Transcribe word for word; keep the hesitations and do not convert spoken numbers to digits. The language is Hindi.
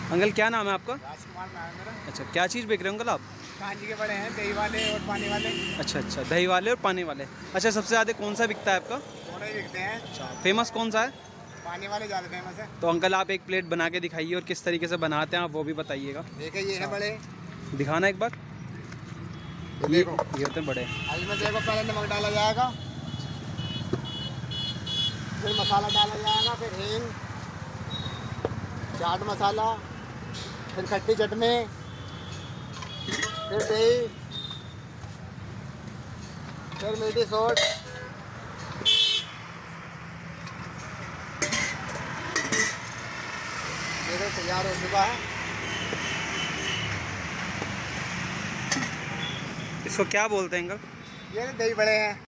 अंकल क्या नाम है आपका? राजकुमार नाम है मेरा। अच्छा, क्या चीज़ बेच रहे हो अंकल आप? कांजी के बड़े हैं, दही वाले और पानी वाले। अच्छा अच्छा, दही वाले और पानी वाले। अच्छा, सबसे ज़्यादा कौन सा बिकता है आपका? दोनों ही बिकते हैं। अच्छा, फेमस कौन सा है? पानी वाले ज़्यादा फेमस है। तो अंकल आप एक प्लेट बना के दिखाइए और किस तरीके से बनाते हैं आप वो भी बताइएगा। देखिए ये है बड़े, दिखाना एक बार। ये ये देखो ये होते हैं बड़े। इसमें देखो पहले नमक डाला जाएगा, फिर मसाला डाला जाएगा, फिर हींग, चाट मसाला, फिर खट्टी चटनी, फिर दही, फिर मीठी सोट। देखो तैयार हो चुका है। इसको क्या बोलते हैं अंकल? ये दही बड़े हैं।